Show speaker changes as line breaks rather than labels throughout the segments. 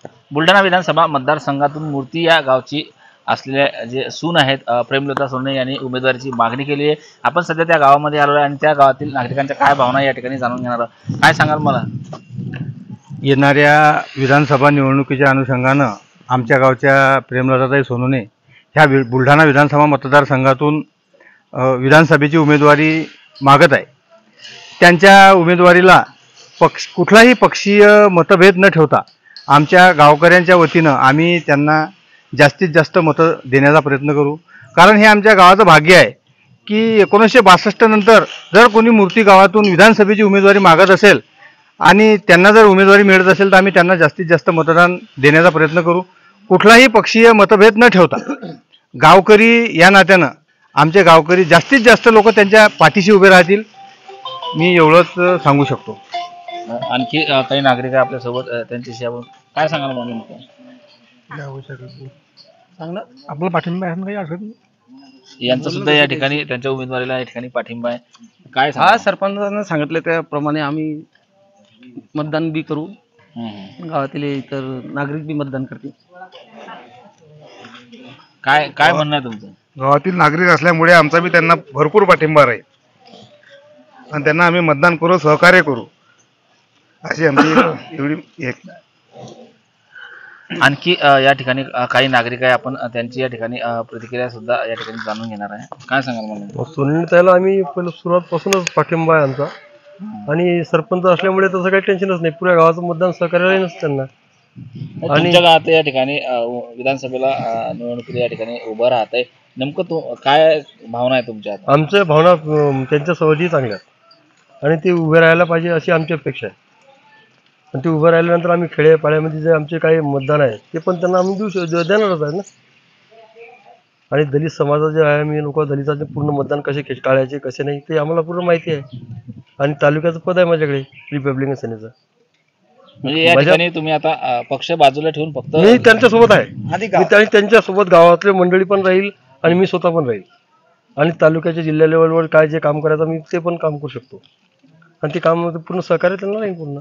बुलढाणा विधानसभा मतदारसंघातून मूर्ती या गावची असलेल्या जे सून आहेत प्रेमलता सोनवणे यांनी उमेदवारीची मागणी केली आहे। आपण सध्या त्या गावामध्ये आलो आहे आणि त्या गावातील नागरिकांच्या काय भावना या ठिकाणी जाणून घेणार आहोत। काय सांगाल मला?
येणाऱ्या विधानसभा निवडणुकीच्या अनुषंगानं आमच्या गावच्या प्रेमलताताई सोनवणे ह्या बुलढाणा विधानसभा मतदारसंघातून विधानसभेची उमेदवारी मागत आहे। त्यांच्या उमेदवारीला कुठलाही पक्षीय मतभेद न ठेवता आमच्या गावकऱ्यांच्या वतीनं आम्ही त्यांना जास्तीत जास्त मतं देण्याचा प्रयत्न करू। कारण हे आमच्या गावाचं भाग्य आहे की 1962 नंतर जर कोणी मूर्ती गावातून विधानसभेची उमेदवारी मागत असेल आणि त्यांना जर उमेदवारी मिळत असेल तर आम्ही त्यांना जास्तीत जास्त मतदान देण्याचा प्रयत्न करू, कुठलाही पक्षीय मतभेद न ठेवता। गावकरी या नात्यानं आमचे गावकरी जास्तीत जास्त लोक त्यांच्या पाठीशी उभे राहतील, मी एवढंच सांगू शकतो।
आणखी काही नागरिक आपल्यासोबत, त्यांच्याशी आपण काय सांगाल म्हणून?
चांगलं आपला पाठिंबा आहे, काही अडचण नाही।
यांचा सुद्धा या ठिकाणी त्यांच्या उमेदवारीला या ठिकाणी पाठिंबा आहे। काय
सरपंचाने सांगितले त्याप्रमाणे आम्ही मतदान बी करू, गावातील इतर नागरिक बी मतदान करतील।
काय काय म्हणणं आहे तुमचं?
गावातील नागरिक असल्यामुळे आमचा बी त्यांना भरपूर पाठिंबा आहे आणि त्यांना आम्ही मतदान करू, सहकार्य करू अशी आमची एवढी एक।
आणखी या ठिकाणी काही नागरिक आहे, आपण त्यांची या ठिकाणी प्रतिक्रिया सुद्धा या ठिकाणी जाणून घेणार आहे। काय सांगाल मला?
सुनीताईला आम्ही पहिलं सुरुवातपासूनच पाठिंबा आहे आमचा, आणि सरपंच असल्यामुळे तसं काही टेन्शनच नाही, पुऱ्या गावाचं मतदान सहकार्याला नसतं त्यांना।
आणि तुमच्या गावात या ठिकाणी विधानसभेला निवडणुकीला या ठिकाणी उभं राहत आहे, नेमकं काय भावना आहे तुमच्या?
आमच्या भावना त्यांच्या सोबतही चांगल्या आहेत आणि ते उभे राहायला पाहिजे अशी आमची अपेक्षा आहे। आणि ते उभं राहिल्यानंतर आम्ही खेड्यापाड्यामध्ये जे आमचे काही मतदान आहे ते पण त्यांना आम्ही देणारच आहे ना। आणि दलित समाजाचे आहे आम्ही लोक, दलिताचे पूर्ण मतदान कसे टाळायचे कसे नाही ते आम्हाला पूर्ण माहिती आहे। आणि तालुक्याचं पद आहे माझ्याकडे रिपब्लिकन सेनेचं।
म्हणजे या ठिकाणी तुम्ही आता पक्ष बाजूला ठेवून फक्त?
मी त्यांच्यासोबत आहे, मी त्यांच्यासोबत गावातले मंडळी पण राहील आणि मी स्वतः पण राहील, आणि तालुक्याच्या जिल्हा लेवलवर काय जे काम करायचं मी ते पण काम करू शकतो, आणि ते काम पूर्ण सहकार्य त्यांना राहील पूर्ण।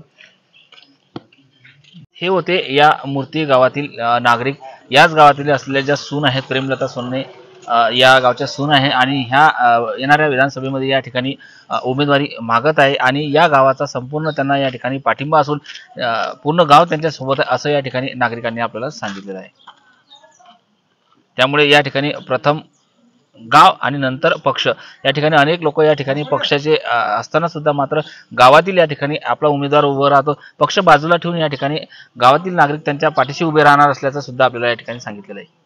हे होते या मूर्ती गावातील नागरिक, याच गावातील असलेल्या ज्या सून आहेत प्रेमलता सोनवणे, या गावच्या सून आहे आणि ह्या येणाऱ्या विधानसभेमध्ये या ठिकाणी उमेदवारी मागत आहे आणि या गावाचा संपूर्ण त्यांना या ठिकाणी पाठिंबा असून पूर्ण गाव त्यांच्या सोबत आहे असं या ठिकाणी नागरिकांनी आपल्याला सांगितलेलं आहे। त्यामुळे या ठिकाणी प्रथम गाव आणि नंतर पक्ष, या ठिकाणी अनेक लोक या ठिकाणी पक्षाचे असताना सुद्धा मात्र गावातील या ठिकाणी आपला उमेदवार उभा राहतो, पक्ष बाजूला ठेवून या ठिकाणी गावातील नागरिक त्यांच्या पाठीशी उभे राहणार असल्याचं सुद्धा आपल्याला या ठिकाणी सांगितलेलं आहे।